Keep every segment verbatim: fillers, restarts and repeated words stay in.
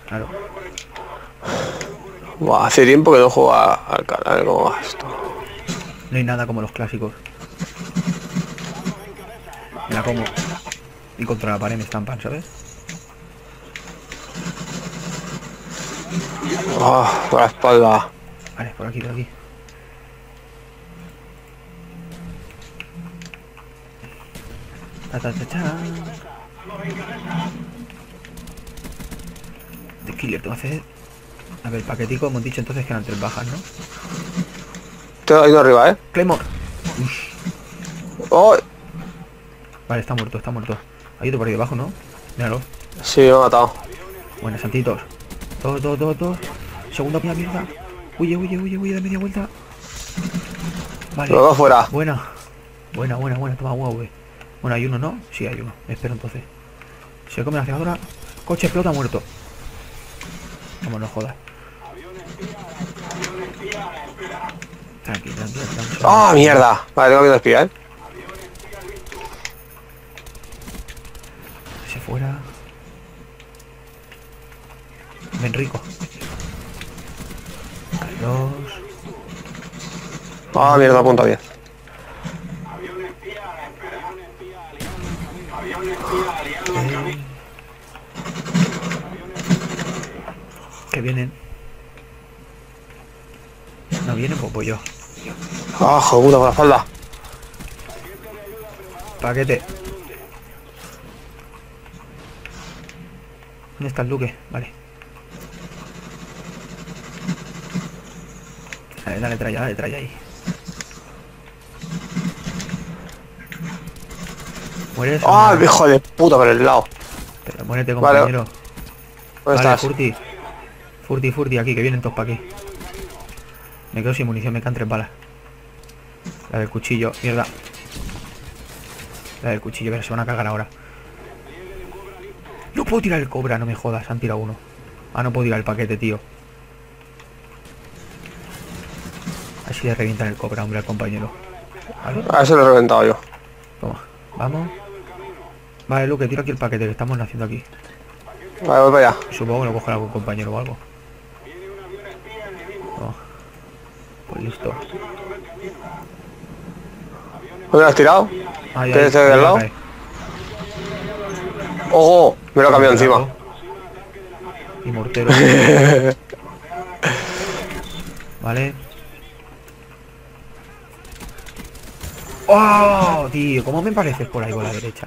Claro. Buah, hace tiempo que no juego a- al canal. ¿Cómo va esto? No hay nada como los clásicos. Me la como. Y contra la pared me estampan, ¿sabes? Ah, por la espalda. Vale, por aquí, por aquí. Ta, ta, ta, ta. De killer, tengo que hacer. A ver, paquetico, hemos dicho entonces que eran tres bajas, ¿no? Tengo ahí uno arriba, ¿eh? Claymore. ¡Oh! Vale, está muerto, está muerto. Hay otro por ahí debajo, ¿no? Míralo. Sí, me he matado. Buenas, santitos. Dos, dos, dos, dos. Segunda mía, mierda. Huye, huye, huye, huye de media vuelta. Vale. Los dos fuera. Buena. Buena, buena, buena. Toma U A V. Bueno, hay uno, ¿no? Sí, hay uno. Me espero entonces. Se come la cegadora. Coche explota, muerto. Vamos, no jodas. Tranqui, tranqui, tranqui. ¡Ah, mierda! Vale, tengo que espía, ¿eh? Se fuera. Ven rico. Dos. Ah, mierda, apunta bien. Eh. Que vienen. No vienen, pues voy yo. ¡Ah, joder, puta, por la espalda! Paquete. ¿Dónde está el Luque? Vale. Dale, dale, trae, dale, trae ahí. ¿Mueres? ¡Ah, No. hijo de puta, por el lado! Pero muérete, Vale. compañero. ¿Dónde Vale, estás? Furti. Furti, Furti, aquí, que vienen todos para aquí. Me quedo sin munición, me quedan tres balas. La del cuchillo, mierda. La del cuchillo, pero se van a cagar ahora. No puedo tirar el cobra, no me jodas, han tirado uno. Ah, no puedo tirar el paquete, tío. Así le revientan el cobra, hombre, al compañero. Vale, A ese lo he reventado yo. toma, vamos. Vale, Luke, tira aquí el paquete que estamos haciendo aquí. Vale, voy para allá. Supongo que lo cogerá algún compañero o algo. Toma. Pues listo. ¿Dónde lo has tirado? Ahí, ¿Tienes ahí, este de al ahí lado? cae. ¡Ojo! Me lo he cambiado encima. Y mortero. Vale. ¡Oh, tío! ¿Cómo me pareces por ahí con la derecha?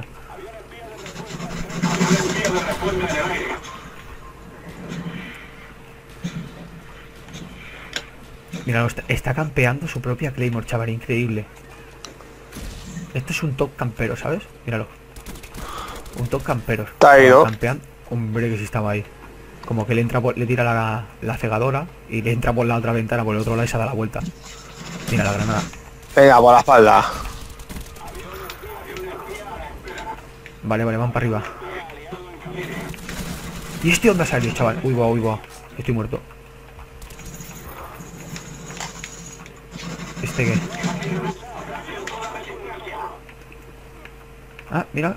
Mira, está, está campeando su propia Claymore, chaval, increíble. Esto es un top campero, ¿sabes? Míralo. Un top campero. Está ahí, ¿no? Campean. Hombre, que si estaba ahí. Como que le entra por, le tira la, la cegadora y le entra por la otra ventana, por el otro lado y se da la vuelta. Mira la granada. Venga, por la espalda. Vale, vale, van para arriba. ¿Y este dónde ha salido, chaval? Uy, va, uy, va. Estoy muerto. ¿Este qué? Ah, mira.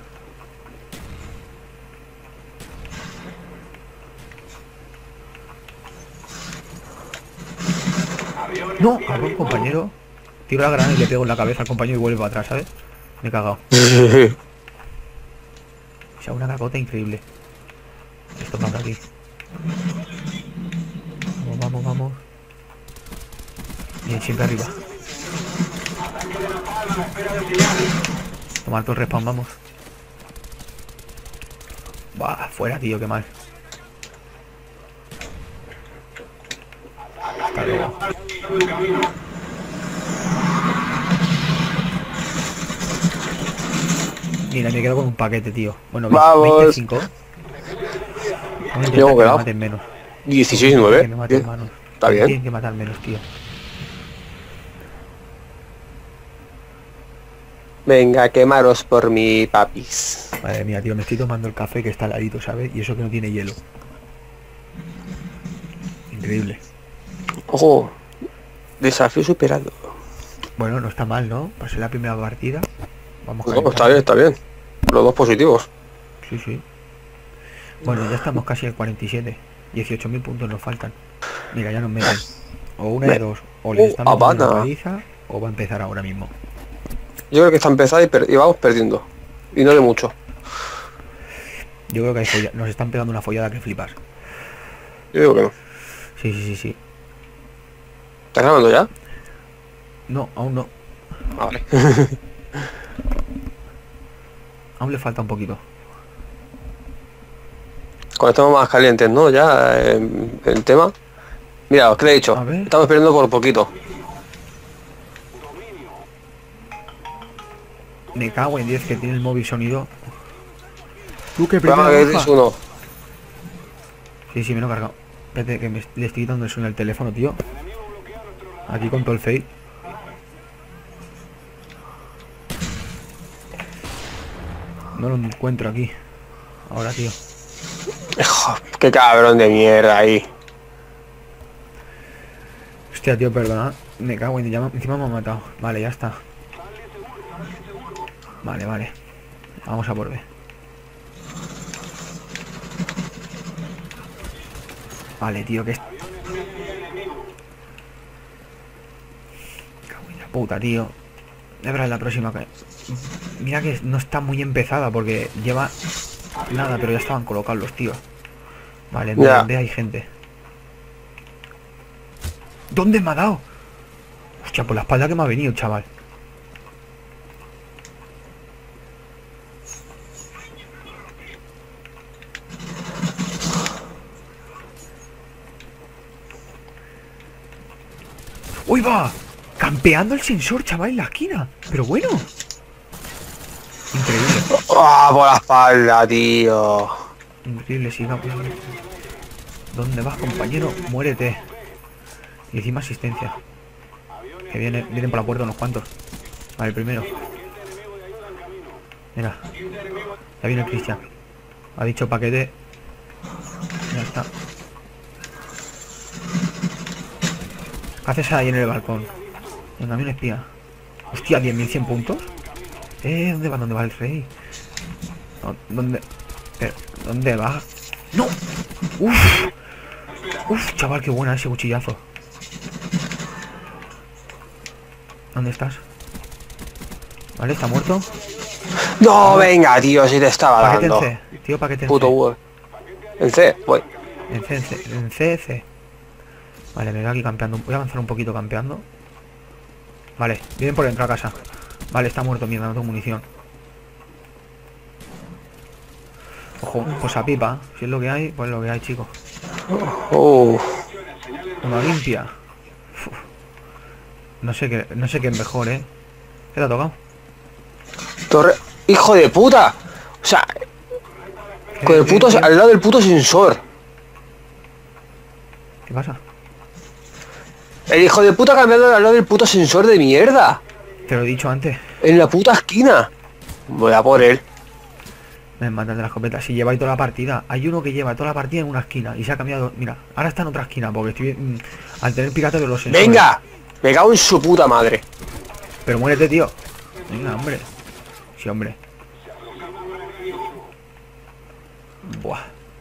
No, a un compañero. Tiro la granada y le pego en la cabeza al compañero y vuelve para atrás, ¿sabes? Me he cagado. O sea, una cacota increíble. Esto para aquí. Vamos, vamos, vamos. Bien, siempre arriba. Tomar todo el respawn, vamos. Buah, fuera, tío, qué mal. Hasta luego. Mira, me quedo con un paquete, tío. Bueno, Vamos. veinticinco. Vamos a Yo intentar me he que me quedado. maten menos. dieciséis Que nueve. me maten menos. Está bien. Tienen que matar menos, tío. Venga, quemaros por mi papis. Madre mía, tío, me estoy tomando el café que está heladito, ¿sabes? Y eso que no tiene hielo. Increíble. Ojo. Desafío superado. Bueno, no está mal, ¿no? Pasé la primera partida. Vamos No, calentando. está bien, está bien. Los dos positivos. Sí, sí. Bueno, ya estamos casi al cuarenta y siete. dieciocho mil puntos nos faltan. Mira, ya nos meten. O una de Me- dos. O les Uh, están metiendo una Habana. paliza, o va a empezar ahora mismo. Yo creo que está empezada y, per- y vamos perdiendo. Y no de mucho. Yo creo que hay folla- nos están pegando una follada que flipas. Yo digo que no. Sí, sí, sí, sí. ¿Estás grabando ya? No, aún no. Ah, vale. Aún le falta un poquito. Cuando estamos más calientes, ¿no? Ya eh, el tema. Mira, os que le he dicho. A ver. Estamos perdiendo por poquito. Me cago en diez que tiene el móvil sonido. Tú que Programa primero que baja. es uno. Sí, sí, me lo he cargado. Espérate que me, le estoy quitando el sueño al teléfono, tío. Aquí con todo el fail. No lo encuentro aquí. Ahora, tío. Hijo, qué cabrón de mierda ahí. Hostia, tío, perdona. Me cago en... ya me- encima me ha matado. Vale, ya está. Vale, vale. Vamos a por B. Vale, tío, que es... Cago en la puta, tío. Ya verás la próxima que... Mira que no está muy empezada porque lleva... Nada, pero ya estaban colocados los tíos. Vale, en Ya. donde hay gente. ¿Dónde me ha dado? Hostia, por la espalda que me ha venido, chaval. ¡Uy, va! Campeando el sensor, chaval, en la esquina. Pero bueno. Increíble. ¡Ah, por la espalda, tío! Increíble, sí, va. ¿Dónde vas, compañero? Muérete. Y encima asistencia. Que viene, vienen por la puerta unos cuantos. Vale, el primero. Mira. Ya viene el Cristian. Ha dicho paquete. Ya está. ¿Qué haces ahí en el balcón? Venga, a mí un espía. Hostia, diez mil cien puntos. Eh, ¿dónde va? ¿Dónde va el rey? No, ¿Dónde? Pero, ¿dónde va? ¡No! ¡Uf! ¡Uf, chaval, qué buena ese cuchillazo! ¿Dónde estás? Vale, está muerto. No, venga, tío, si te estaba Paquete en dando. C. Tío, paquete en Puto C. Word. En C, voy. En C, en C, en C, C. Vale, me voy aquí campeando. Voy a avanzar un poquito campeando. Vale, vienen por dentro a casa. Vale, está muerto, mierda, no tengo munición. Ojo, pues a pipa. Si es lo que hay, pues lo que hay, chicos. Uh, Una limpia. Uf. No sé qué, no sé qué es mejor, ¿eh? ¿Qué te ha tocado? torre. ¡Hijo de puta! O sea, ¿Qué, con el qué, puto, qué? al lado del puto sensor. ¿Qué pasa? El hijo de puta ha cambiado al lado del puto sensor de mierda. Te lo he dicho antes. En la puta esquina. Voy a por él. Me matan de la escopeta. Si lleva ahí toda la partida. Hay uno que lleva toda la partida en una esquina y se ha cambiado. Mira, ahora está en otra esquina porque estoy mm, al tener pirata de los sensores. ¡Venga! Me cago en su puta madre. Pero muérete, tío. Venga, hombre. Sí, hombre. Buah.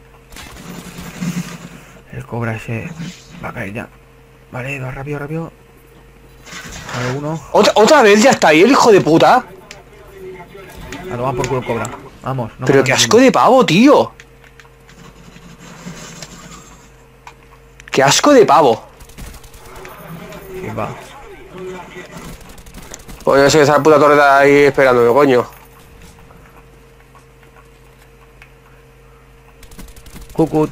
El cobra ese va a caer ya. Vale, va rápido, rápido. Vale, uno. ¿Otra, ¿Otra vez ya está ahí el hijo de puta? A tomar por culo el cobra. Vamos. No Pero mames qué ninguno. asco de pavo, tío. Qué asco de pavo. Sí, va. Pues yo sé que esa puta torre está ahí esperándome, coño. Cucut.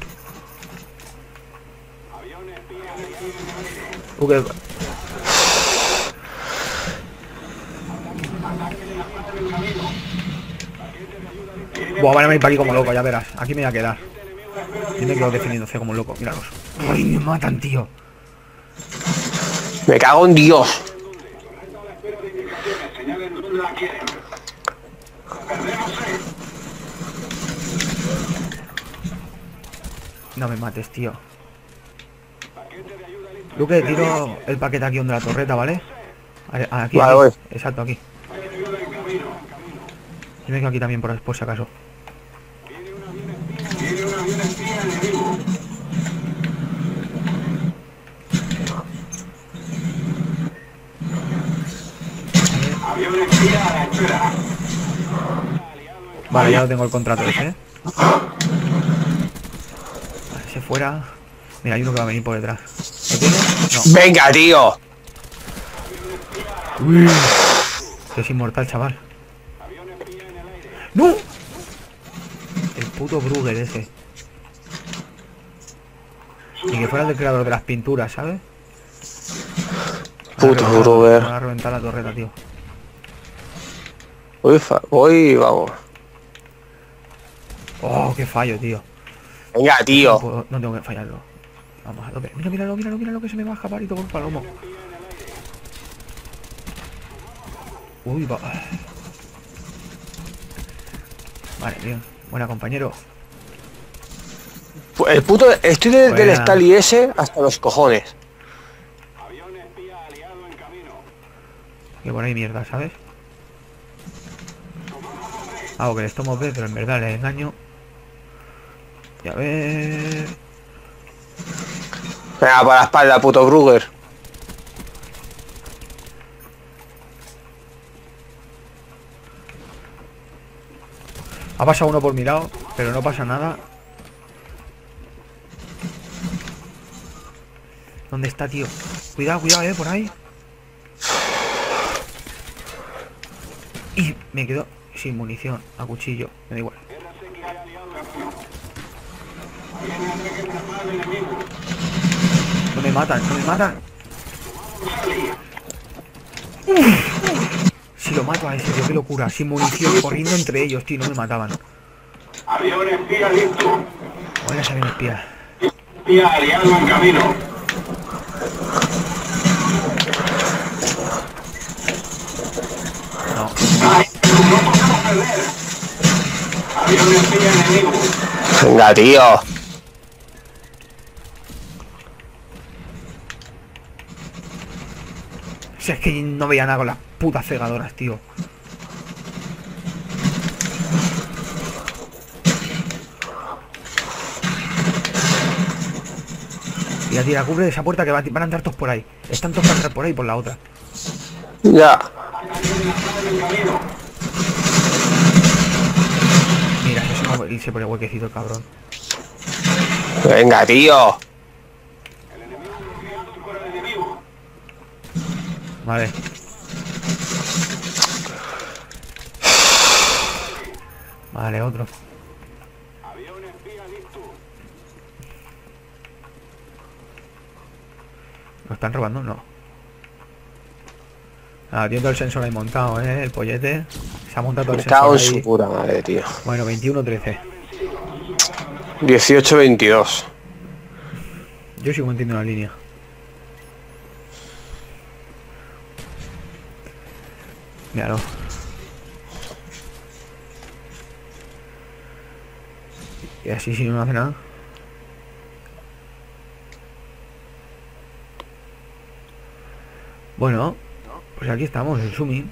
Uh, que- Buah, van a venir para aquí como loco, ya verás. Aquí me voy a quedar. Yo me quedo defendiéndose como loco, míralos. Ay, me matan, tío. Me cago en Dios. No me mates, tío. Luque, tiro el paquete aquí donde la torreta, ¿vale? A- Aquí, Vale, aquí. voy. Exacto, aquí. Yo me quedo aquí también por, por si acaso. Vale, ya lo tengo el contrato ese, ¿eh? Vale, ese fuera. Mira, hay uno que va a venir por detrás. ¿Lo tiene? No. ¡Venga, tío! Uy. Es inmortal, chaval. ¡No! El puto Brugger ese. Ni que fuera el creador de las pinturas, ¿sabes? Puto Me Brugger. va a reventar la torreta, tío. Voy, fa voy, vamos. Oh, qué fallo, tío. Venga, No, tío. puedo- no tengo que fallarlo. Vamos a tope. Mira, míralo, míralo, míralo que se me va a escapar y todo por palomo. Uy, va. Vale, bien. Buena, compañero. El puto... Estoy de- del Buena. Stali ese hasta los cojones. Que por ahí mierda, ¿sabes? Hago que les tomo B, pero en verdad les engaño. Y a ver... Venga, para la espalda, puto Brugger. Ha pasado uno por mi lado, pero no pasa nada. ¿Dónde está, tío? Cuidado, cuidado, eh, por ahí. Y me quedo sin munición, a cuchillo, me da igual. No me matan, no me matan. Uf. Si lo mato a ese, tío, qué locura. Sin munición, corriendo entre ellos, tío, no me mataban. Avión espía listo. Buena esa avión espía. Espía aliado en camino. No. ¡Ay! ¡No podemos perder! Avión espía enemigo. Venga, tío. Si es que no veía nada con las putas cegadoras, tío. Tira, tira, cubre esa puerta que va- van a entrar todos por ahí. Están todos para entrar por ahí por la otra. Ya. Mira, eso es como irse por el huequecito, el cabrón. Venga, tío. Vale. Vale, otro. ¿Lo están robando? No. Ah, tiene todo el sensor ahí montado, eh. El pollete. Se ha montado todo el Me cago sensor en ahí. su puta madre, tío. Bueno, veintiuno trece. dieciocho veintidós. Yo sigo manteniendo la línea. Míralo. Y así si no hace nada. Bueno, pues aquí estamos, el zooming.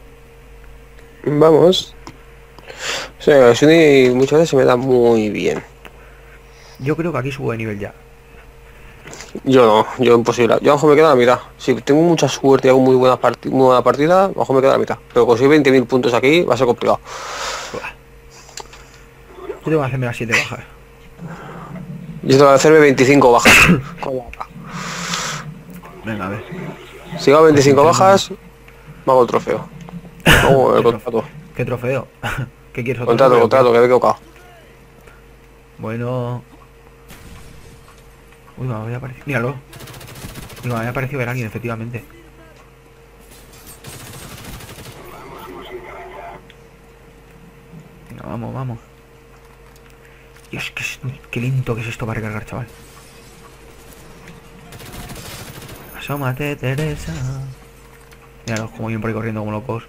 Vamos. O sea, el Suni muchas veces se me da muy bien. Yo creo que aquí subo de nivel ya. Yo no, yo imposible. Yo a lo mejor me quedo a la mitad. Si tengo mucha suerte y hago muy buena, parti muy buena partida, a lo mejor me quedo a la mitad. Pero conseguir veinte mil puntos aquí va a ser complicado. Buah. Yo tengo que hacerme las siete bajas. Yo tengo que hacerme veinticinco bajas. Con la A K. Venga, a ver. Si hago veinticinco bajas, me hago el trofeo. Hago el ¿Qué contrato. ¿Qué trofeo? ¿Qué quieres? ¿Otro Contrato, trofeo? contrato, que me he equivocado. Bueno. Uy, me había aparecido. Míralo. Digo, me había aparecido ver a alguien, efectivamente. Venga, vamos, vamos. Dios, qué, es- qué lento que es esto para recargar, chaval. Asómate, Teresa. Míralo, como vienen por ahí corriendo como locos.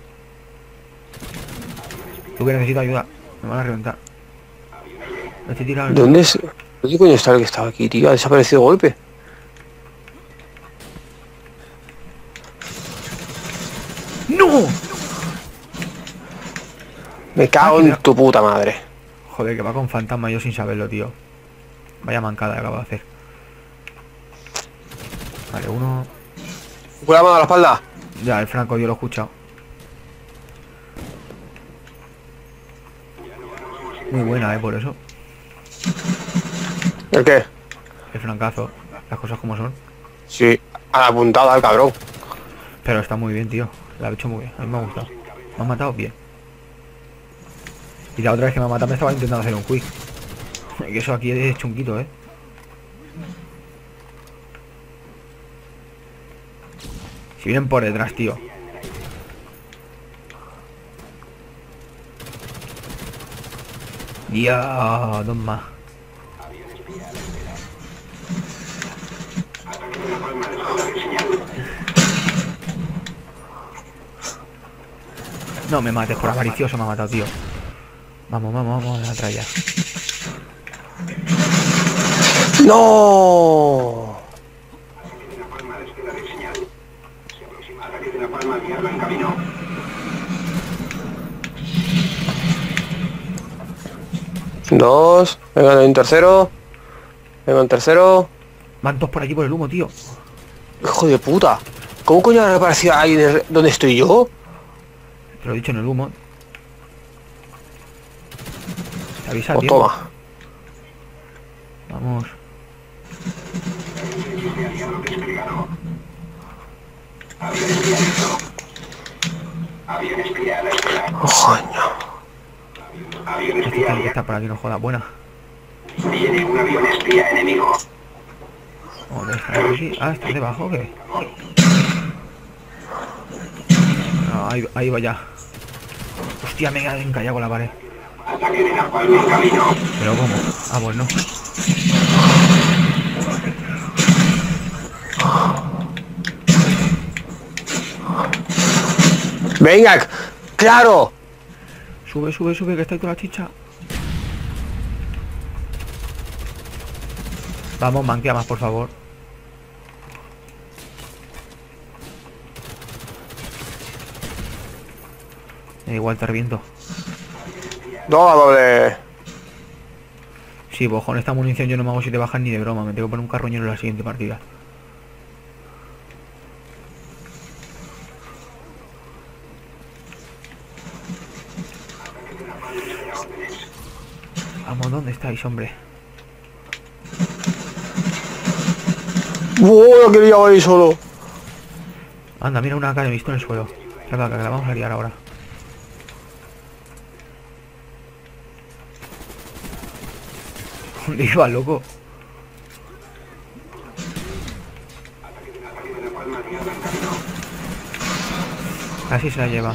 Tú que necesitas ayuda. Me van a reventar. Me estoy tirando. ¿Dónde es? ¿Dónde coño está el que estaba aquí, tío? Ha desaparecido de golpe. ¡No! Me cago Ah, en mira. tu puta madre. Joder, que va con fantasma yo sin saberlo, tío. Vaya mancada que acabo de hacer. Vale, uno... Con la mano a la espalda. Ya, el Franco, yo lo he escuchado. Muy buena, eh, por eso. ¿El qué? El flancazo. Las cosas como son. Sí, a la puntada el cabrón. Pero está muy bien, tío. La he hecho muy bien. A mí me ha gustado. Me han matado bien. Y la otra vez que me ha matado me estaba intentando hacer un quick. Que eso aquí es chunguito, eh. Si vienen por detrás, tío. Ya, dos más. No me mates, por avaricioso me ha matado, tío. Vamos, vamos, vamos a la tralla. ¡No! Dos. Venga, en tercero. Venga, en tercero. Van todos por aquí por el humo, tío. Hijo de puta. ¿Cómo coño han aparecido ahí en el- donde estoy yo? Te lo he dicho en el humo. Te avisa, Pues tío. toma. Vamos. Coño. Este tiene que estar por aquí, no joda. Buena. Viene un avión espía enemigo. ¿Dónde está? Aquí. Ah, está debajo, ¿o qué? No, ahí, ahí va ya. Hostia, me he encallado con la pared. Ataque de napalm en camino. ¿Pero cómo? Ah, pues no. Venga, claro. Sube, sube, sube, que está ahí toda la chicha. Vamos, manquea más, por favor. Eh, igual te reviento. No, doble. Sí, pues con esta munición yo no me hago si te bajan ni de broma. Me tengo que poner un carroñero en la siguiente partida. Vamos, ¿dónde estáis, hombre? ¡Wow! Lo quería ahí solo. Anda, mira una acá que he visto en el suelo. Saca, que la vamos a liar ahora. ¿Dónde iba, loco? Casi se la lleva.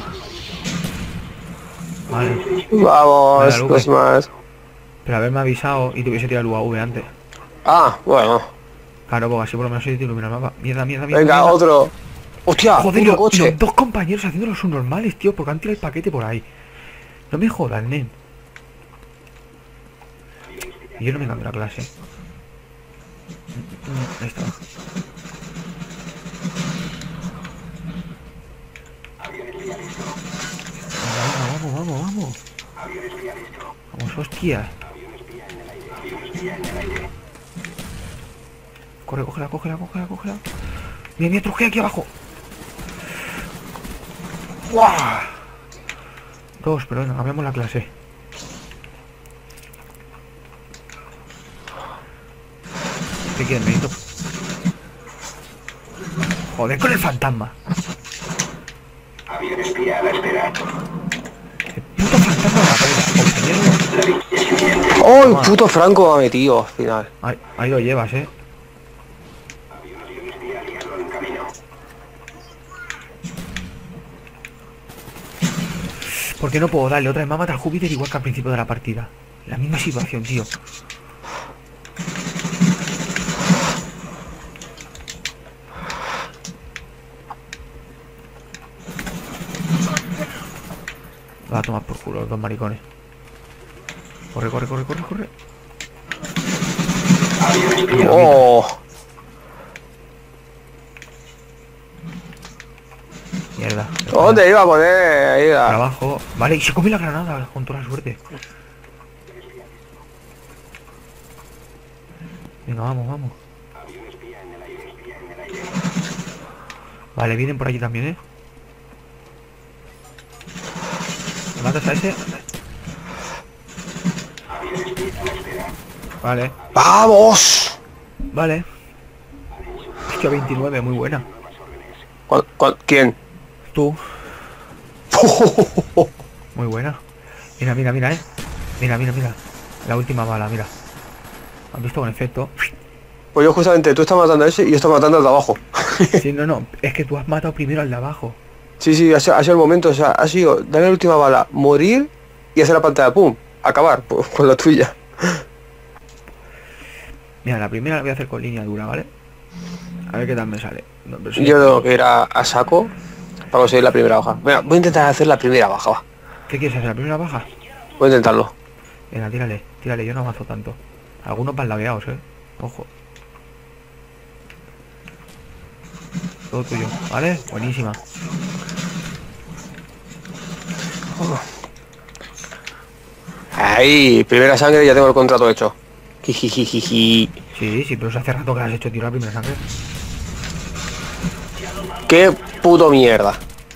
Vale. Vamos, Venga, Luque. dos más. Pero haberme avisado y te hubiese tirado el U A V antes. Ah, bueno. Claro, porque así por lo menos se te ilumina el mapa. Mierda, mierda, mierda. Venga, mierda. otro. ¡Hostia! Joder, ¡Puto los, coche! los dos compañeros haciendo los subnormales, tío, porque han tirado el paquete por ahí. No me jodas, nen. Y yo no me cambio la clase. Mm, Ahí está. Venga, venga, vamos, vamos, vamos. Vamos, hostia. Corre, cógela, cógela, cógela, cógela. Mira, mira, truje aquí abajo. ¡Guau! Dos, pero venga, cambiamos la clase. ¿Qué quieres, Benito? Joder, con el fantasma. Avión espía a la espera. El puto fantasma de la polla, compañero. ¡Oh, Toma. el puto Franco me ha metido al final! Ahí, ahí lo llevas, eh. ¿Por qué no puedo darle otra vez? Me ha matado Júpiter igual que al principio de la partida. La misma situación, tío. Va a tomar por culo los dos maricones. Corre, corre, corre, corre, corre. Mira, ¡Oh! mierda. ¿Dónde iba a poner? Ahí Para va. abajo. Vale, y se come la granada con toda la suerte. Venga, vamos, vamos. Vale, vienen por allí también, ¿eh? ¿Me matas a ese? Vale, ¡Vamos! vale. Hostia, veintinueve, muy buena. ¿Cuál- cuál- ¿Quién? Tú, muy buena. Mira, mira, mira, eh. Mira, mira, mira. La última bala, mira. ¿Has visto con efecto? Pues yo justamente, tú estás matando a ese y yo estoy matando al de abajo. Sí, no, no. Es que tú has matado primero al de abajo. Sí, sí, ha sido, ha sido el momento, o sea, ha sido darle la última bala, morir y hacer la pantalla, pum, acabar pues, con la tuya. Mira, la primera la voy a hacer con línea dura, ¿vale? A ver qué tal me sale. No, pero sí. Yo tengo que ir a, a saco para conseguir la primera baja. Mira, voy a intentar hacer la primera baja, va. ¿Qué quieres hacer? ¿La primera baja? Voy a intentarlo. Venga, tírale, tírale, yo no avanzo tanto. Algunos van lagueados, eh. Ojo. Todo tuyo, ¿vale? Buenísima. Ahí, primera sangre y ya tengo el contrato hecho. Jijijijiji. Sí, sí, pero eso hace rato que has hecho tirar la primera sangre. Qué puto mierda.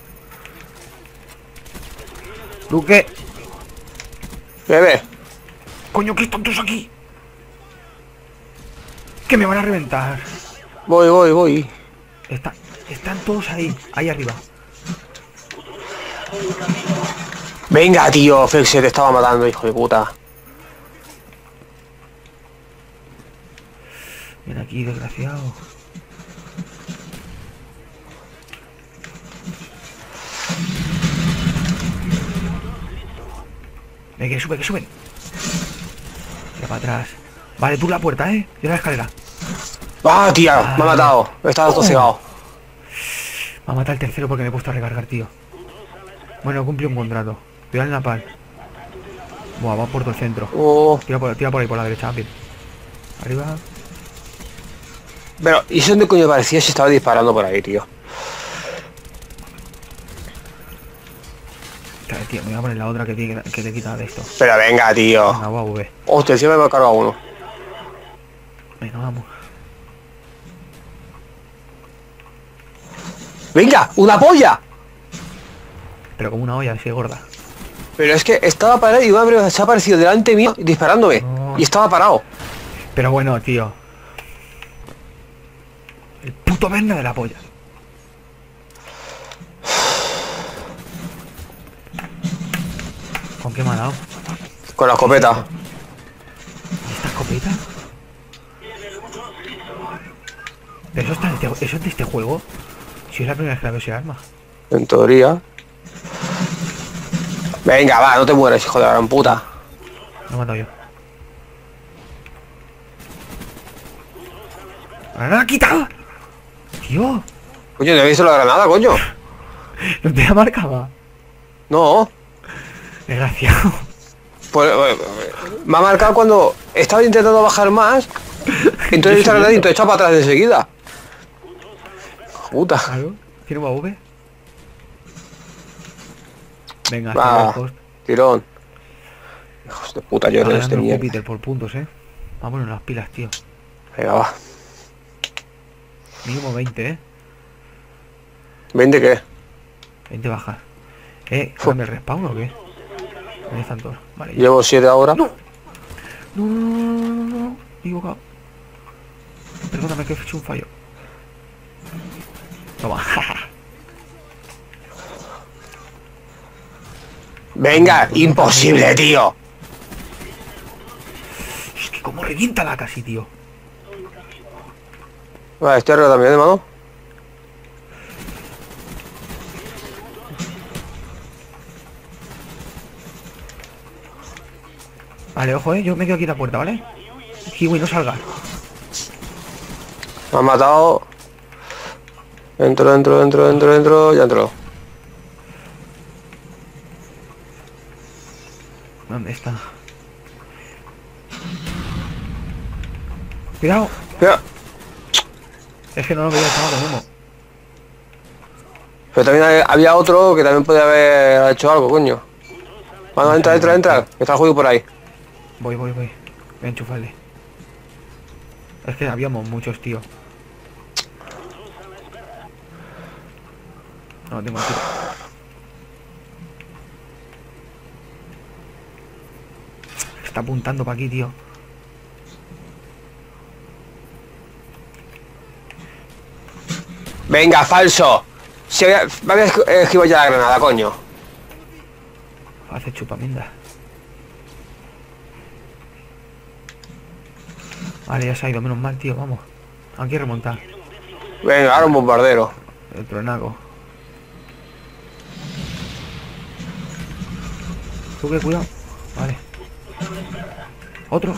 Luque. Bebé. Coño, ¿qué están todos aquí? Que me van a reventar. Voy, voy, voy. Está, están todos ahí, ahí arriba. Venga, tío, Flex, se te estaba matando, hijo de puta. Ven aquí, desgraciado. Ven, que sube, que suben. Ya para atrás. Vale, tú la puerta, eh. Yo la escalera. Ah, tía, me ha Vale. matado. Estaba todo cegado. Va a matar el tercero porque me he puesto a recargar, tío. Bueno, cumple un contrato. Cuidado el napal. Buah, va por todo el centro. Oh. Tira por, tira por ahí, por la derecha, bien. Arriba. Pero, ¿y eso dónde coño parecía si estaba disparando por ahí, tío? Claro, tío, me voy a poner la otra que, tiene, que te quita de esto. Pero venga, tío. Venga, va, V. Hostia, encima me ha cargado uno. Venga, vamos. ¡Venga! ¡Una polla! Pero como una olla así gorda. Pero es que estaba parado y un hombre se ha aparecido delante mío disparándome. No. Y estaba parado. Pero bueno, tío. El puto verna de la polla. ¿Con qué me ha dado? Con la escopeta. ¿Y esta escopeta? ¿Pero eso, está en este, eso es de este juego? Si es la primera vez que la veo ese arma. En teoría. Venga, va, no te mueres, hijo de la gran puta. Lo he matado yo. ¡Ahora la ha quitado! Tío, Coño, ¿no he visto la granada, coño? no te la marcaba. No. Desgraciado. Pues, eh, me ha marcado cuando estaba intentando bajar más. Entonces esta granadita he echado para atrás enseguida. Puta. Claro. ¿Tiene una V? Venga, Va, hacia el post. tirón. Hijos de puta, yo Ahora de este dando mierda. Júpiter por puntos, eh. Vámonos las pilas, tío. Venga, va. Mínimo veinte, eh. ¿veinte qué? veinte bajas. Eh, Fu. ¿me respawn o qué? Ahí están todos. Vale, ya. Llevo siete ahora. No. No, no, no, no, no, no, no. Me he equivocado. Perdóname que he hecho un fallo. Toma. Venga, imposible, tío. Es que como revienta la casi, tío. Vale, estoy arriba también, ¿eh, mano? Vale, ojo, eh. Yo me quedo aquí en la puerta, ¿vale? Kiwi, no salga. Me han matado. Entro, entro, entro, entro, entro. Ya entro. ¿Dónde está? Cuidado. Mira. Es que no lo veía, estaba con humo. Pero también hay- había otro que también podía haber hecho algo, coño. Bueno, entra, entra, entra. Que está el juego por ahí. Voy, voy, voy. Voy a enchufarle. Es que habíamos muchos, tío. No, tengo el tiro. Está apuntando para aquí, tío. Venga, falso. Se va a esquivar ya la granada, coño. Hace chupaminda. Vale, ya se ha ido, menos mal, tío, vamos. Hay que remontar. Venga, ahora un bombardero. El tronaco. Tú que cuidado. Vale. Otro.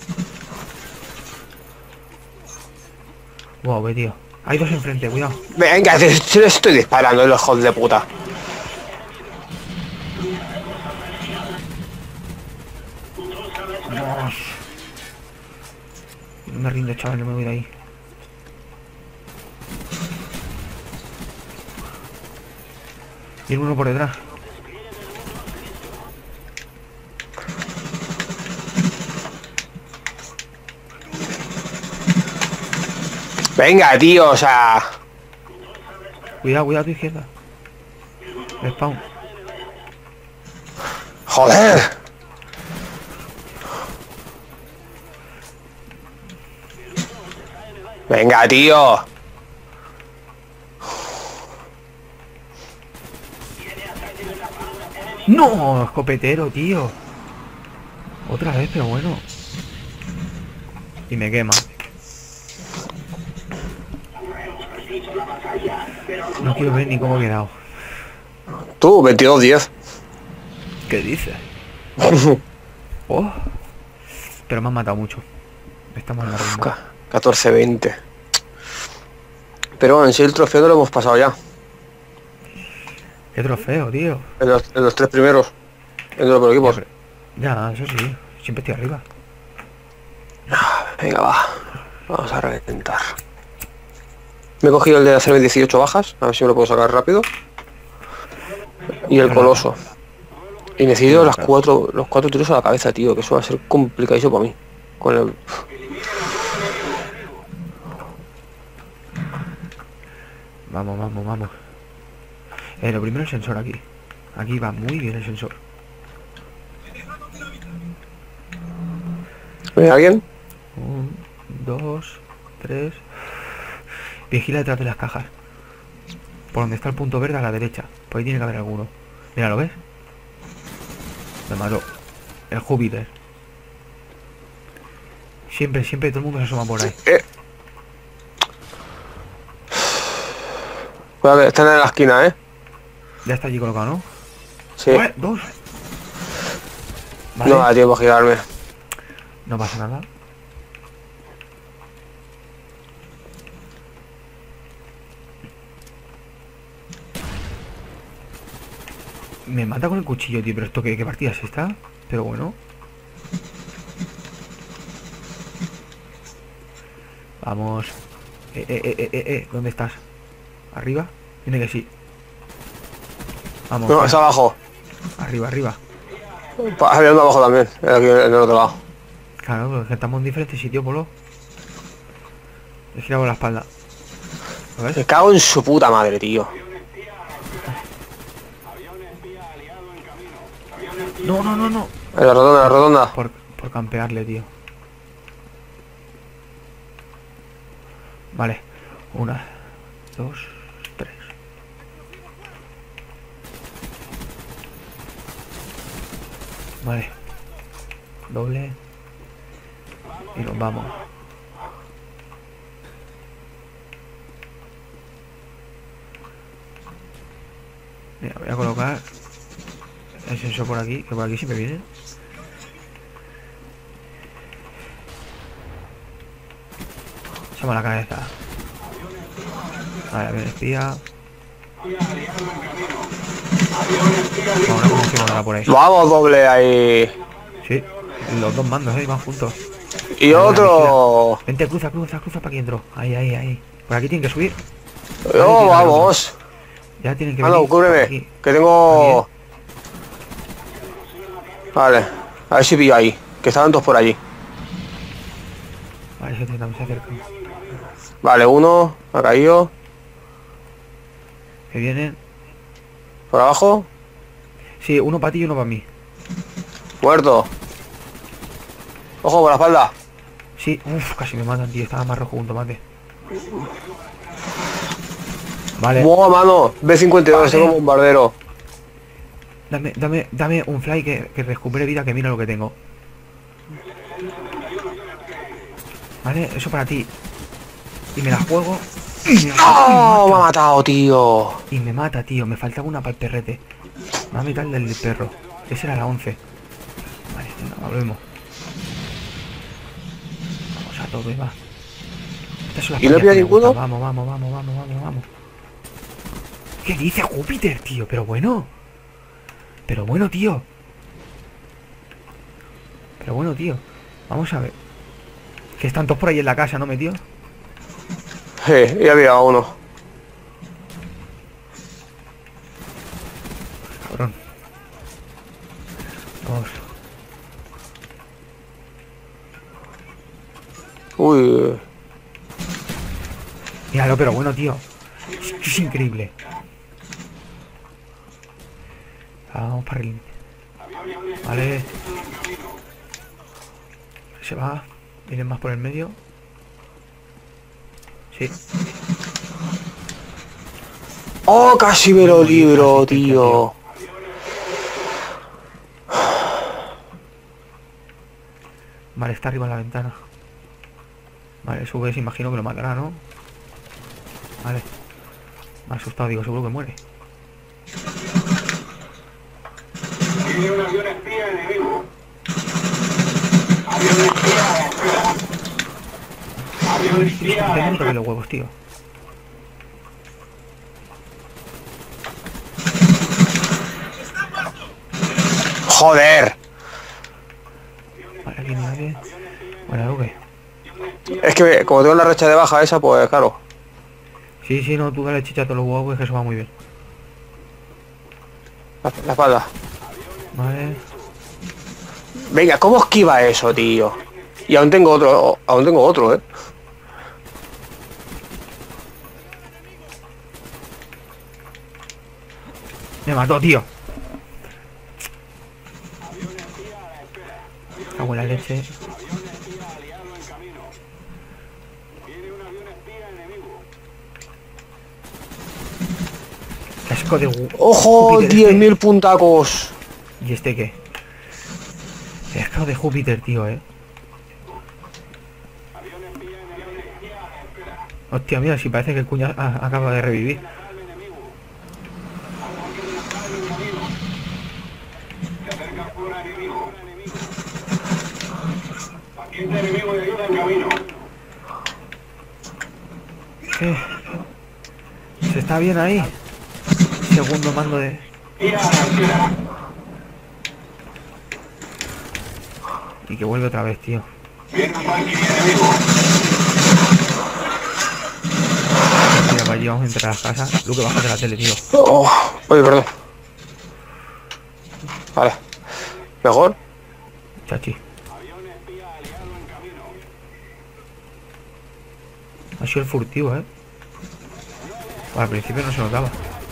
Wow, ve, tío. Hay dos enfrente, cuidado. Venga, te, te le estoy disparando, los hijos de puta. Vamos. No me rindo, chaval, no me voy de ahí. Viene uno por detrás. Venga, tío, o sea... Cuidado, cuidado a tu izquierda. Respawn. Joder. Venga, tío. No, escopetero, tío. Otra vez, pero bueno. Y me quema. No quiero ver ni cómo he quedado. Tú, veintidós diez. ¿Qué dices? Oh. Pero me han matado mucho. Estamos en la ronda. catorce veinte. Pero bueno, en sí el trofeo no lo hemos pasado ya. Qué trofeo, tío. En los, en los tres primeros. En los por equipos. Ya, eso sí. Siempre estoy arriba. Venga, va. Vamos a reventar. Me he cogido el de hacerme dieciocho bajas. A ver si me lo puedo sacar rápido. Y el coloso. Y necesito las cuatro, los cuatro tiros a la cabeza, tío. Que eso va a ser complicadísimo para mí. Con el... Vamos, vamos, vamos. Eh, lo primero el sensor aquí. Aquí va muy bien el sensor. ¿Ve alguien? Un, dos, tres. Vigila detrás de las cajas. Por donde está el punto verde a la derecha. Por ahí tiene que haber alguno. Mira, ¿lo ves? Me mató. El Júpiter. Siempre, siempre todo el mundo se asoma por ahí. Eh. Cuidado, están en la esquina, ¿eh? Ya está allí colocado, ¿no? Sí. ¡Ué! ¡Dos! Vale. No da tiempo a girarme. No pasa nada. Me mata con el cuchillo, tío. Pero esto, ¿qué, qué partida es esta? Pero bueno. Vamos. Eh, eh, eh, eh, eh, eh. ¿Dónde estás? ¿Arriba? Tiene que sí. Vamos. No, fuera. es abajo. Arriba, arriba. Pa- Había uno abajo también. Aquí en el otro lado. Claro, pero es que estamos en diferentes sitios, Polo. He girado la espalda. ¿Lo ves? Me cago en su puta madre, tío. No, no, no, no. En la rotonda, en la rotonda. Por, por campearle, tío. Vale. Una, dos, tres. Vale. Doble. Y nos vamos. Mira, voy a colocar el sensor por aquí, que por aquí siempre viene. Echamos la cabeza. Vale, avión espía. Vamos, no conocemos nada por ahí. Vamos, doble ahí. Sí, los dos mandos, eh, van juntos. Y Vale, otro. Vente, cruza, cruza, cruza para aquí dentro. Ahí, ahí, ahí. Por aquí tienen que subir. No, vamos. Ya tienen que Ah, venir. no, por cúbreme. aquí. Que tengo... Vale. A ver si pillo ahí. Que estaban dos por allí. Vale, ese tío también se acerca. Vale, uno. Ha caído. Que vienen. Por abajo. Sí, uno para ti y uno para mí. Muerto. Ojo, por la espalda. Sí, uff, casi me matan, tío. Estaba más rojo un tomate. Vale. Buah, mano. B cincuenta y dos, Vale. tengo bombardero. Dame, dame, dame un fly que, que recupere vida, que mira lo que tengo. Vale, eso para ti. Y me la juego. Y me, ¡Oh! Me ha mata. matado, tío. Y me mata, tío. Me faltaba una para el perrete. Me va a meter el del perro. Ese era la once. Vale, venga, volvemos. Vamos a todo, y va. Estas son las ¿Y no peleas había que me ninguno? gustan. Vamos, vamos, vamos, vamos, vamos, vamos. ¿Qué dice Júpiter, tío? Pero bueno. Pero bueno, tío. Pero bueno, tío. Vamos a ver. Que están todos por ahí en la casa, ¿no, metido? Eh, ya había uno. Cabrón. Dos. Uy. Míralo, pero bueno, tío. Es, que es increíble. Vamos para el... Vale. Se va. Vienen más por el medio. Sí. Oh, casi me lo Uy, libro, casi, tío. Vale, está arriba en la ventana. Vale, sube, imagino que lo matará, ¿no? Vale. Me ha asustado, digo, seguro que muere. Tiene un avión espía enemigo. Avión espía a la espera. Avión espía a la Tengo un espera. toque los huevos, tío. Joder. Vale, aquí no hay nadie. Bueno, ¿algo qué? Es que como tengo la racha de baja esa, pues claro. Sí, sí, no, tú dale chicha a todos los huevos, que eso va muy bien. La, la espalda. Vale. Venga, ¿cómo esquiva eso, tío? Y aún tengo otro, aún tengo otro, eh. Me mató, tío. Cago en la leche. Casco de gu- ¡Ojo! Júpiter, diez este. mil puntacos. ¿Y este qué? Casco de Júpiter, tío, eh. Hostia, mira, si parece que el cuñado ah, acaba de revivir. Paciente enemigo de ayuda en camino. ¿Qué? ¿Se está bien ahí? Segundo mando de... Tira a la espera. Y que vuelve otra vez, tío. Viene un Valkyrie enemigo. Mira, para allí vamos entre las casas. Luke, bájate la tele, tío. Oh, oye, perdón. Vale. ¿Mejor? Chachi. Ha sido el furtivo, eh. Bueno, al principio no se notaba.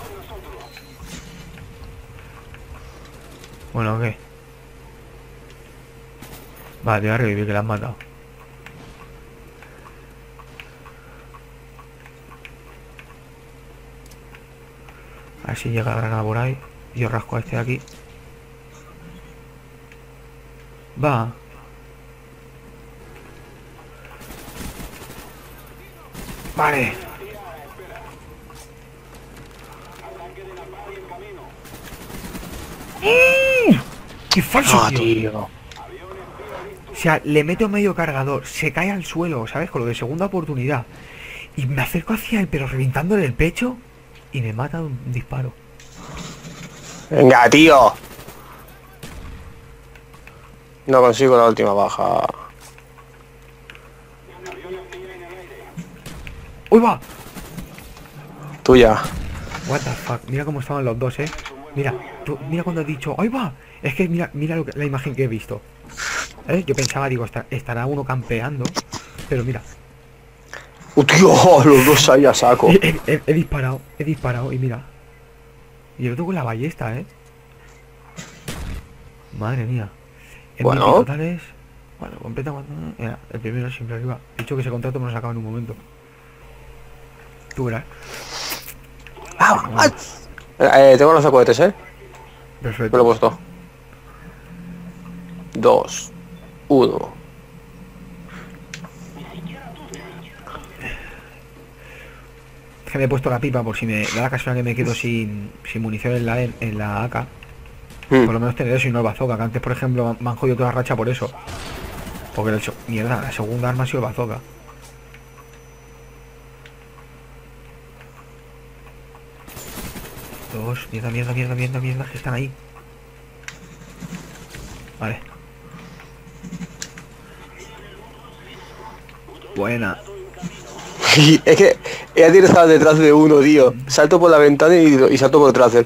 Bueno, ¿qué? Vale, te voy a revivir, que la has matado. A ver si llega la granada por ahí. Yo rasco a este de aquí. Va. Vale. ¡Mm! ¡Qué falso, Ah, tío! tío. O sea, le meto medio cargador, se cae al suelo, ¿sabes? Con lo de segunda oportunidad. Y me acerco hacia él, pero reventándole el pecho. Y me mata de un disparo. Venga, tío. No consigo la última baja. ¡Uy, va! Tuya. What the fuck, mira cómo estaban los dos, eh. Mira, tú, mira cuando has dicho, ¡ay va! Es que mira, mira lo que, la imagen que he visto. ¿Eh? Yo pensaba, digo, "Está- estará uno campeando". Pero mira, ¡Oh, tío! Los dos ahí a saco. he, he- he- he disparado, he disparado y mira. Y el otro con la ballesta, eh. Madre mía. En Bueno. mil totales. Bueno, completa cuando. Mira, el primero siempre arriba. He dicho que ese contrato me lo sacaba en un momento. Tú verás. ¡Ah! ¡Ah! Eh, tengo los cohetes, eh. Me Perfecto. lo he puesto. Dos. Uno. Es que me he puesto la pipa por si me da la casualidad que me quedo sin, sin munición en la, en la A K. Hmm. Por lo menos tener eso y no el bazooka, que antes por ejemplo me han jodido toda la racha por eso. Porque el, mierda, la segunda arma ha sido el bazooka. Dos, mierda, mierda, mierda, mierda, mierda, que están ahí. Vale. Buena. Y es que ella tiene que estar detrás de uno, tío. Salto por la ventana y, y salto por detrás de él.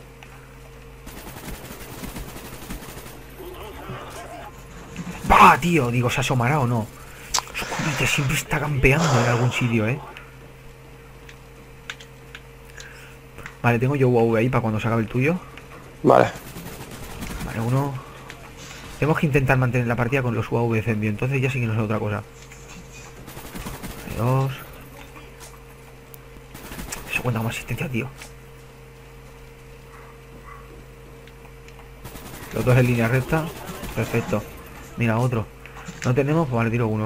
¡Bah, tío! Digo, ¿se asomará o no? Joder, siempre está campeando en algún sitio, ¿eh? Vale, tengo yo U A V ahí para cuando se acabe el tuyo. Vale. Vale, uno... Tenemos que intentar mantener la partida con los U A V encendidos, entonces ya sí que no es otra cosa. Vale, dos... Eso cuenta como asistencia, tío. Los dos en línea recta. Perfecto. Mira, otro. No tenemos, pues vale, tiro uno.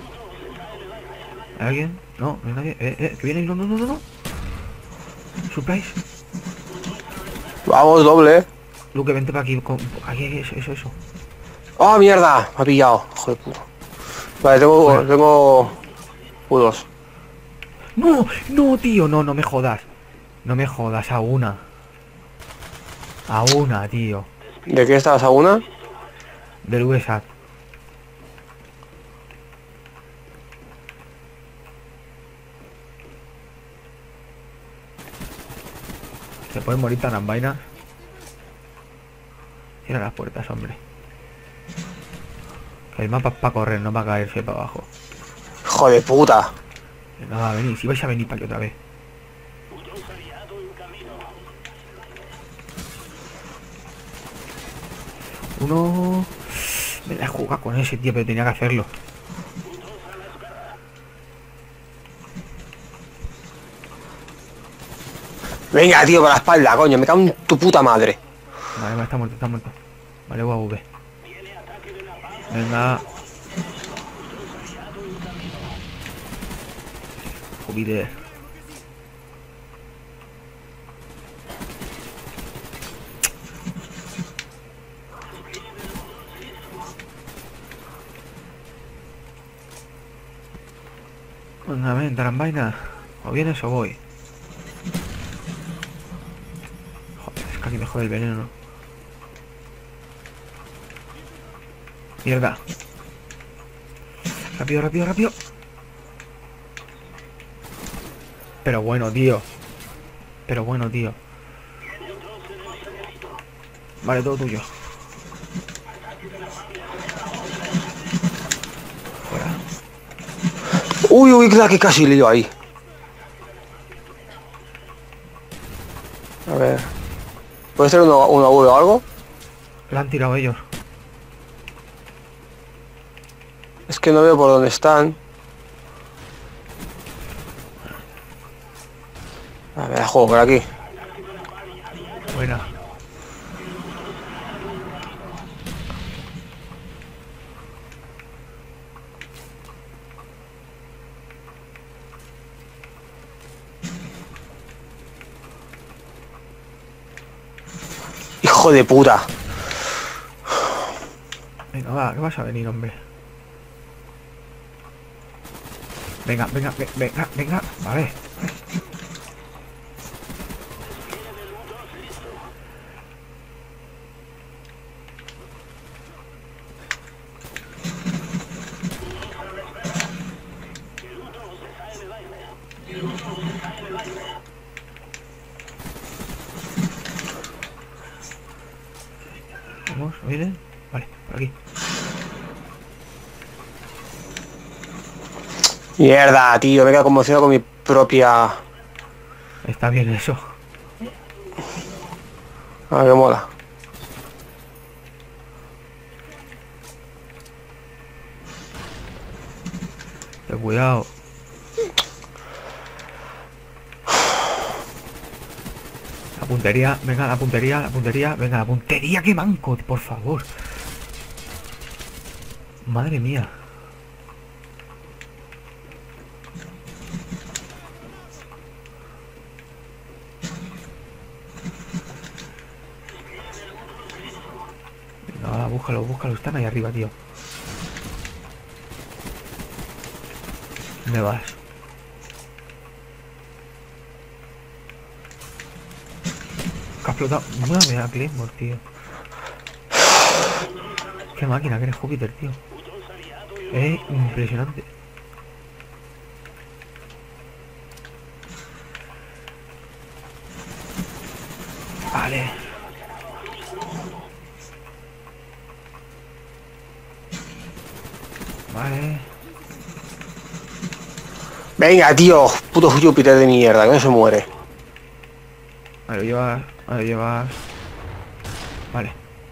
¿Hay alguien? No, no hay nadie. Eh, eh, que viene. No, no, no, no, no. Surprise. Vamos, doble, eh. Luke, vente para aquí. Con... Aquí, eso, eso, eso. ¡Oh, mierda! Me ha pillado. Joder, puta. Vale, tengo... Bueno. Tengo... U dos. No, no, tío, no, no me jodas. No me jodas, a una. A una, tío. ¿De qué estabas a una? Del U S A T. Se pueden morir tan en vainas. Cierra las puertas, hombre. Que el mapa es para correr, no para caerse para abajo. Joder, puta. No va a venir, si vais a venir para aquí otra vez. Uno... Me la he jugado con ese, tío, pero tenía que hacerlo. Venga, tío, por la espalda, coño. Me cago en tu puta madre. Vale, vale, está muerto, está muerto. Vale, U A V. Venga. Júpiter. Venga, ven, tarambaina. O vienes o voy. Joder, es que aquí me jode el veneno. Mierda. Rápido, rápido, rápido. Pero bueno, tío. Pero bueno, tío. Vale, todo tuyo. Fuera. Uy, uy, que que casi lío ahí. A ver. ¿Puede ser una, una U o algo? La han tirado ellos. Es que no veo por dónde están. A ver, juego por aquí. Buena. Hijo de puta. Venga, va, que vas a venir, hombre. Venga, venga, ve- venga, venga. Vale. Vamos, ¿vienen? Vale, por aquí. Mierda, tío. Me he quedado conmocionado con mi propia... Está bien eso. A ver, qué mola. Ten cuidado. La puntería, venga, la puntería, la puntería, venga, la puntería, qué manco, por favor. Madre mía. Venga, ahora búscalo, búscalo, están ahí arriba, tío. ¿Dónde vas? Que ha explotado. Mira, mira, Claymore, tío. Qué máquina que eres, Júpiter, tío. Es impresionante. Vale. Vale. Venga, tío, puto Júpiter de mierda, que no se muere. Vale, lo llevas. Vale, lo llevas. Vale.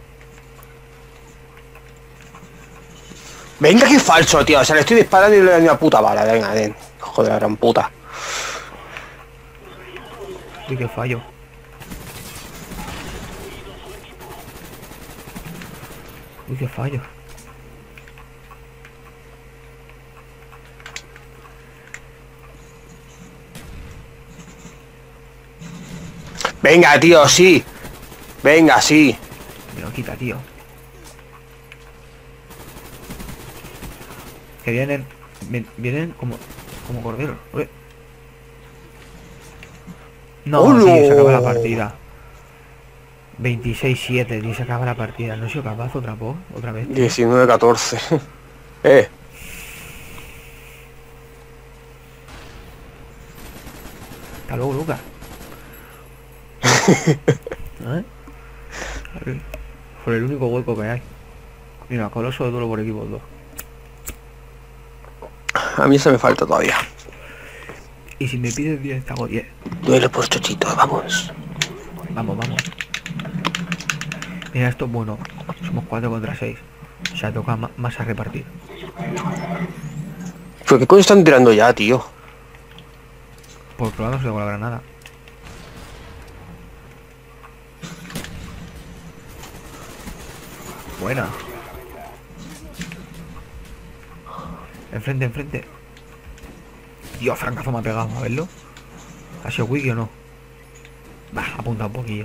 Venga, qué falso, tío. O sea, le estoy disparando y le doy una puta bala. Venga, ven. Joder, la gran puta. Uy, qué fallo. Uy, qué fallo. Venga, tío, sí. Venga, sí. Me lo quita, tío. Que vienen. vi- Vienen como. Como corderos. Ué. No, ¡Hola! tío, se acaba la partida. veintiséis siete, tío, se acaba la partida. No he sido capaz otra vez. Otra vez. tío. diecinueve catorce. Eh. Hasta luego, Lucas. ¿Eh? Por el único hueco que hay. Mira, Coloso de duelo por equipos dos. A mí se me falta todavía. Y si me pides diez, te hago diez. Duelo por chochito, vamos. Vamos, vamos. Mira, esto es bueno. Somos cuatro contra seis. O sea, toca ma- más a repartir. ¿Pero qué coño están tirando ya, tío? Por probarnos con la granada. Buena. Enfrente, enfrente. Dios, francazo me ha pegado, a verlo. ¿Ha sido wiki o no? Bah, apunta un poquillo.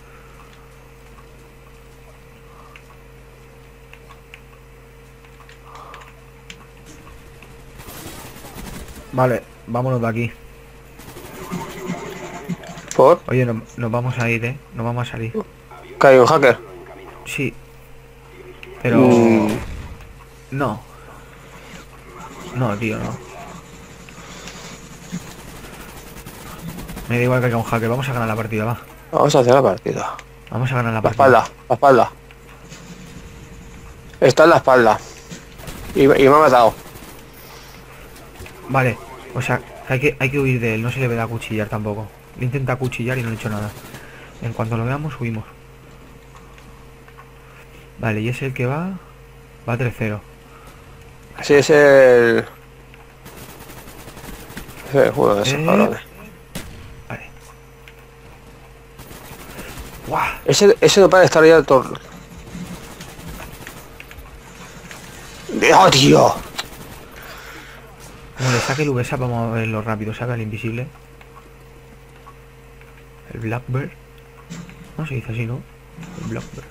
Vale, vámonos de aquí. ¿Por? Oye, no- nos vamos a ir, eh. Nos vamos a salir. ¿Que hay un hacker? Sí. Pero... Mm. No. No, tío, no. Me da igual que haya un hacker. Vamos a ganar la partida, va. Vamos a hacer la partida. Vamos a ganar la La partida. espalda, la espalda. Está en la espalda. Y, y me ha matado. Vale. O sea, hay que, hay que huir de él. No se le ve a cuchillar tampoco. Le intenta cuchillar y no le he hecho nada. En cuanto lo veamos, subimos. Vale, y es el que va... Va tres cero. Sí, es el... Es el juego de esos Eh. cabrones. Vale. ¡Guau! Ese, ese no para estar ya todo... ¡Oh, tío! Como le saque el V S A, vamos a verlo rápido. Saca el invisible. El Blackbird. No se dice así, ¿no? El Blackbird.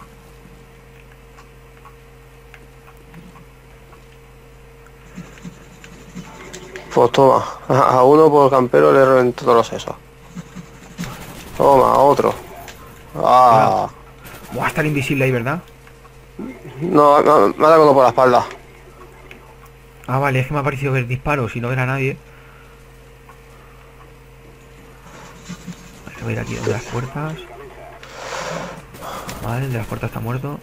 Pues toma. A, a uno por campero le reventó todos los sesos. Toma, otro. Ah. Buah, está el invisible ahí, ¿verdad? No, me, me ha dado uno por la espalda. Ah, vale, es que me ha parecido ver disparos y no ver a nadie. Vale, voy a ir aquí de las puertas. Vale, el de las puertas está muerto.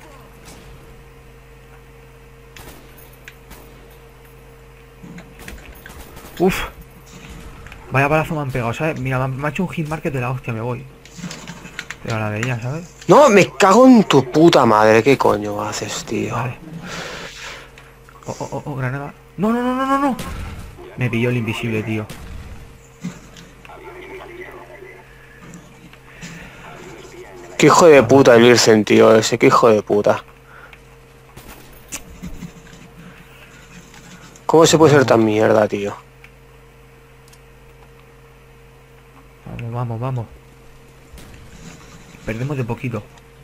Uf. Vaya balazo me han pegado, ¿sabes? Mira, me ha- me ha hecho un hit market de la hostia, me voy. Pero la veía, ¿sabes? No, me cago en tu puta madre. ¿Qué coño haces, tío? Vale. Oh, oh, oh, oh, granada. No, no, no, no, no, no. Me pilló el invisible, tío. Qué hijo de puta el Virgen, tío, ese, qué hijo de puta. ¿Cómo se puede ser tan mierda, tío? Vamos, vamos, vamos. Perdemos de poquito.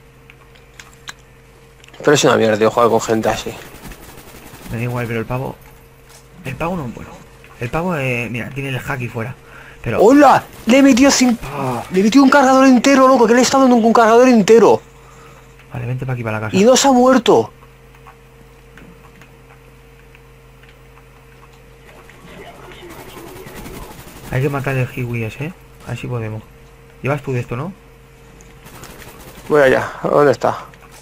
Pero es una mierda, tío, jugar con gente así. Me da igual, pero el pavo... El pavo no, bueno. El pavo, eh, mira, tiene el hack y fuera. Pero... ¡Hola! Le he metido sin... Le he metido un cargador entero, loco, que le he estado dando un cargador entero. Vale, vente para aquí, para la casa. Y no se ha muerto. Hay que matar el Hiwi ese, ¿eh? A ver si podemos. Llevas tú de esto, ¿no? Voy allá, ¿dónde está?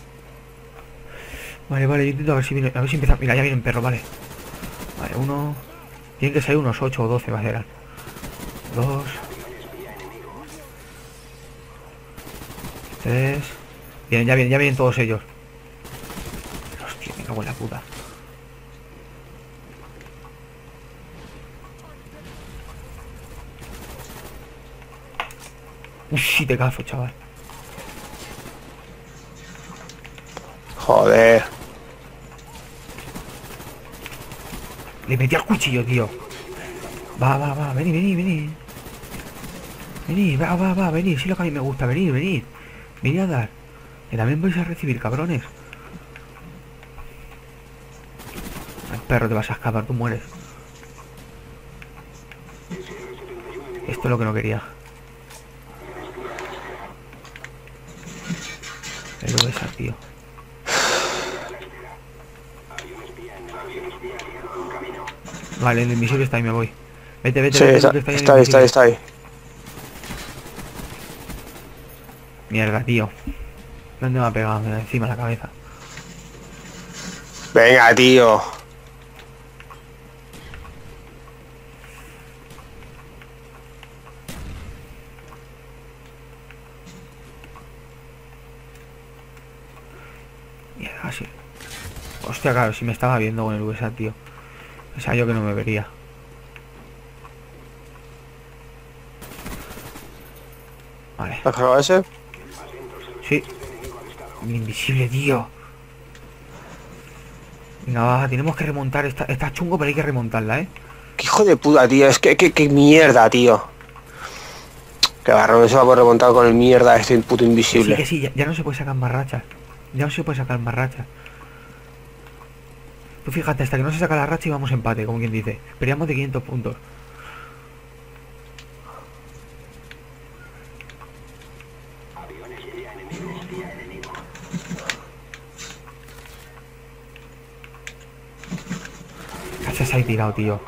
Vale, vale, yo intento a ver si viene... A ver si empieza... Mira, ya viene un perro, vale. Vale, uno... Tienen que salir unos ocho o doce, va a ser. Dos... Tres... Bien, ya vienen, ya vienen todos ellos. Hostia, me cago en la puta. Uy, sí te cazo, chaval. Joder. Le metí al cuchillo, tío. Va, va, va, vení, vení, vení. Vení, va, va, va, vení. Si es lo que a mí me gusta, venid, venid. Venid a dar. Que también vais a recibir, cabrones. Ay, perro, te vas a escapar, tú mueres. Esto es lo que no quería. El U S A, tío. Vale, el invisible está ahí, me voy. Vete, vete, Sí, vete, está, que está ahí el está ahí, está ahí, invisible. está ahí. Mierda, tío. ¿Dónde me ha pegado? Mira, encima de la cabeza. Venga, tío. Mierda, así. Hostia, claro, si me estaba viendo con el U S A, tío. O sea, yo que no me vería. Vale. ¿Has cargado ese? Sí. El invisible, tío. Venga, va, tenemos que remontar. Esta, está chungo, pero hay que remontarla, ¿eh? Qué hijo de puta, tío. Es que, que, que mierda, tío. Que barro, no se va a poder remontar con el mierda este puto invisible. Sí, que sí, ya, ya no se puede sacar más rachas. Ya no se puede sacar más rachas. Tú fíjate, hasta que no se saca la racha y vamos empate, como quien dice. Peleamos de quinientos puntos. ¿Qué haces ahí tirado, tío?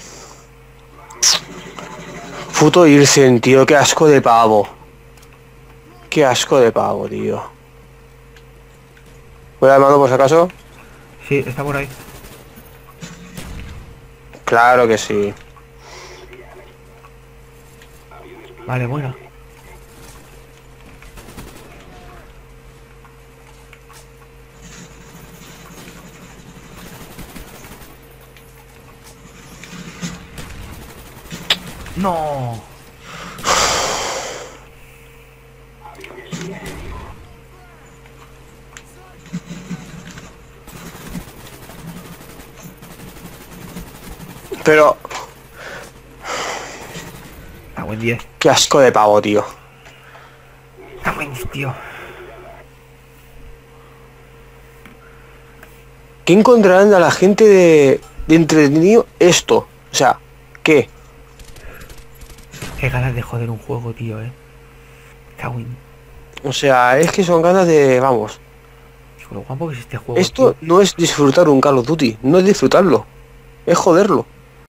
Puto Irsen, tío. Qué asco de pavo. Qué asco de pavo, tío. ¿Voy a mano por si acaso? Sí, está por ahí. Claro que sí. Vale, buena. No. Pero... Ah, buen diez. Qué asco de pavo, tío. Ah, buen diez, tío. ¿Qué encontrarán a la gente de, de entretenido esto? O sea, ¿qué? Qué ganas de joder un juego, tío, eh. Cago en... O sea, es que son ganas de... Vamos. Lo guapo que es este juego, Esto tío. no es disfrutar un Call of Duty. No es disfrutarlo. Es joderlo.